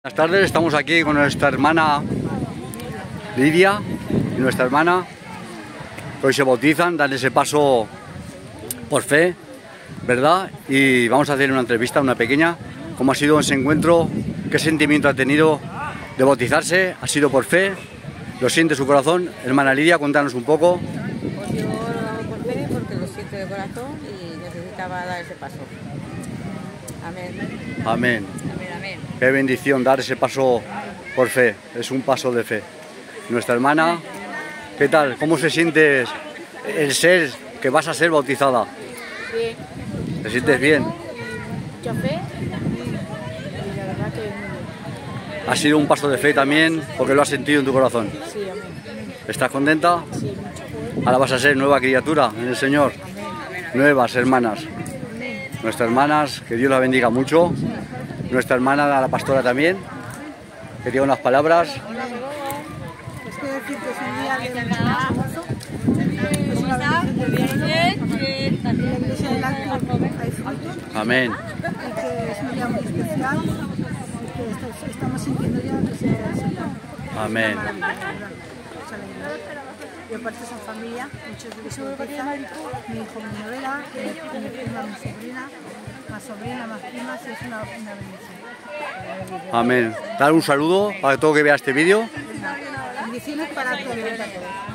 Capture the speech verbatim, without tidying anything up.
Buenas tardes, estamos aquí con nuestra hermana Lidia y nuestra hermana que hoy se bautizan, dan ese paso por fe, ¿verdad? Y vamos a hacer una entrevista, una pequeña, cómo ha sido ese encuentro, qué sentimiento ha tenido de bautizarse, ha sido por fe, lo siente su corazón. Hermana Lidia, cuéntanos un poco. Pues yo lo hago por fe porque lo siento de corazón y necesitaba dar ese paso. Amén. Amén. Amén, amén. Qué bendición dar ese paso por fe, es un paso de fe. Nuestra hermana, ¿qué tal? ¿Cómo se siente el ser que vas a ser bautizada? Bien. ¿Te sientes bien? Mucha fe y la verdad que muy bien. Ha sido un paso de fe también porque lo has sentido en tu corazón. Sí, amén. ¿Estás contenta? Sí, mucho. Ahora vas a ser nueva criatura en el Señor. Nuevas hermanas. Nuestras hermanas, que Dios la bendiga mucho. Nuestra hermana, la pastora también, que diga unas palabras. Pues quiero decir que es un día de mucho gozo, es una bendición de Dios, en la iglesia del Acto hay frutos Amén. y que es un día muy especial y que esto- estamos sintiendo ya la presencia del Señor. Amén. Es una maravilla, de verdad, mucha alegría. Yo aparte son familia, muchos de ellos se bautizan, mi hijo, mi novela, mi, mi prima, mi sobrina, más sobrina, más primas, y es una, una bendición. Amén. Dar un saludo para todo que vea este vídeo. Bendiciones para todos.